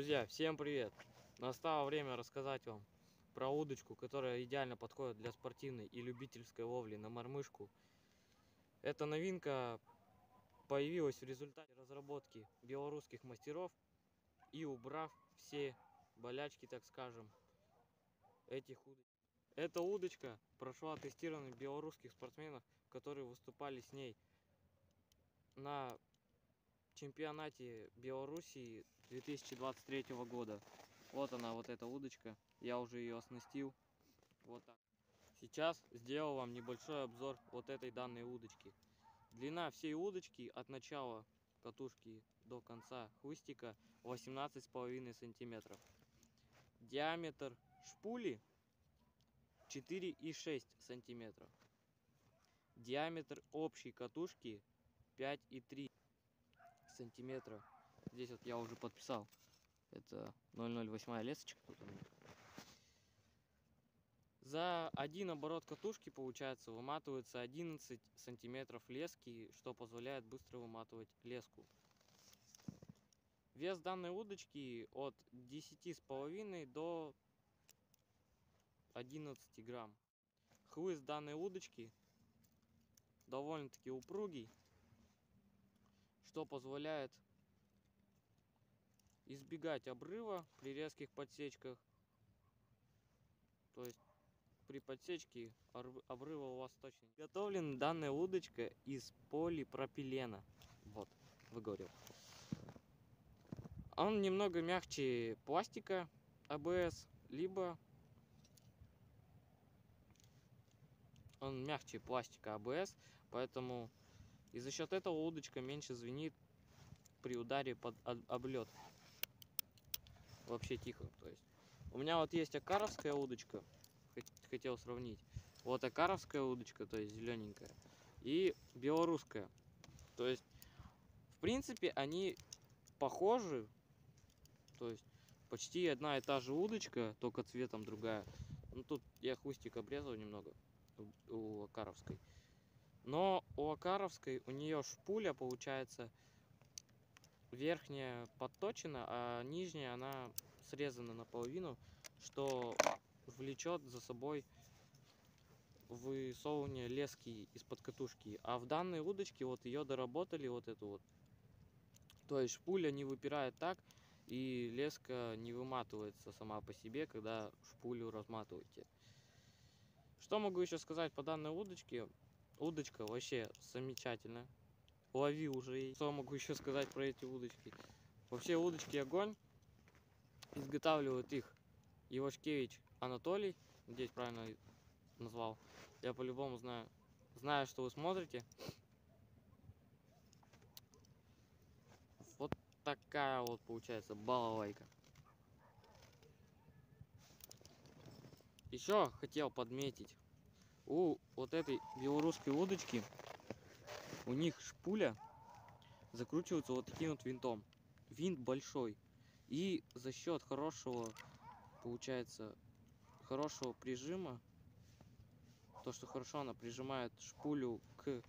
Друзья, всем привет! Настало время рассказать вам про удочку, которая идеально подходит для спортивной и любительской ловли на мормышку. Эта новинка появилась в результате разработки белорусских мастеров и убрав все болячки, так скажем, этих удочек. Эта удочка прошла тестирование белорусских спортсменов, которые выступали с ней на чемпионате Белоруссии 2023 года. Вот она, вот эта удочка. Я уже ее оснастил. Вот так. Сейчас сделал вам небольшой обзор вот этой данной удочки. Длина всей удочки от начала катушки до конца хвостика 18,5 сантиметров. Диаметр шпули 4,6 сантиметров. Диаметр общей катушки 5,3 сантиметра. Здесь вот я уже подписал. Это 0,08 лесочка тут у меня. За один оборот катушки, получается, выматывается 11 сантиметров лески, что позволяет быстро выматывать леску. Вес данной удочки от 10,5 до 11 грамм. Хлыст данной удочки довольно-таки упругий, что позволяет избегать обрыва при резких подсечках. То есть при подсечке обрыва у вас точно. Изготовлена данная удочка из полипропилена. Вот, выговорил. Он немного мягче пластика АБС, либо он мягче пластика АБС, поэтому и за счет этого удочка меньше звенит при ударе под облет. Вообще тихо. То есть у меня вот есть акаровская удочка, хотел сравнить. Вот акаровская удочка, то есть зелененькая, и белорусская. То есть в принципе они похожи, то есть почти одна и та же удочка, только цветом другая. Ну тут я хвостик обрезал немного у акаровской. Но у акаровской у нее шпуля получается верхняя подточена, а нижняя она срезана наполовину, что влечет за собой высовывание лески из-под катушки. А в данной удочке вот ее доработали, вот эту вот. То есть шпуля не выпирает так, и леска не выматывается сама по себе, когда шпулю разматываете. Что могу еще сказать по данной удочке? Удочка вообще замечательная. Лови уже. Что могу еще сказать про эти удочки? Вообще удочки огонь. Изготавливает их Ивашкевич Анатолий. Надеюсь, правильно назвал. Я по-любому знаю, что вы смотрите. Вот такая вот получается балалайка. Еще хотел подметить. У вот этой белорусской удочки у них шпуля закручивается вот таким вот винтом. Винт большой. И за счет хорошего, получается, хорошего прижима, то, что хорошо она прижимает шпулю к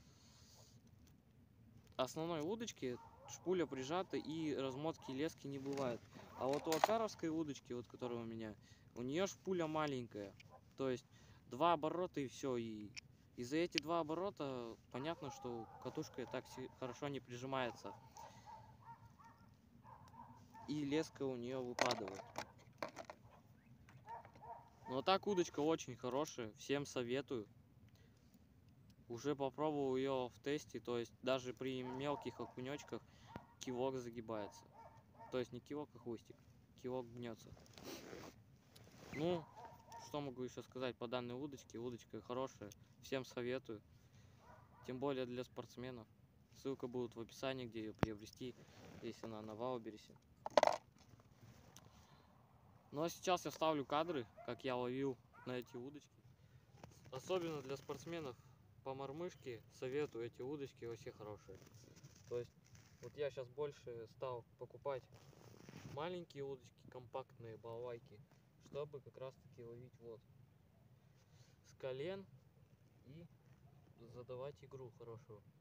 основной удочке, шпуля прижата и размотки лески не бывает. А вот у акаровской удочки, вот которая у меня, у нее шпуля маленькая. То есть 2 оборота и все. И за эти 2 оборота понятно, что катушка так хорошо не прижимается. И леска у нее выпадает. Но так удочка очень хорошая, всем советую. Уже попробовал ее в тесте, то есть даже при мелких окунечках кивок загибается. То есть не кивок, а хвостик. Кивок гнется. Ну, что могу еще сказать по данной удочке? Удочка хорошая, всем советую. Тем более для спортсменов. Ссылка будет в описании, где ее приобрести, если она на Ваубересе. Ну а сейчас я вставлю кадры, как я ловил на эти удочки. Особенно для спортсменов по мормышке советую, эти удочки вообще хорошие. То есть вот я сейчас больше стал покупать маленькие удочки, компактные балалайки, чтобы как раз таки ловить вот с колен и задавать игру хорошую.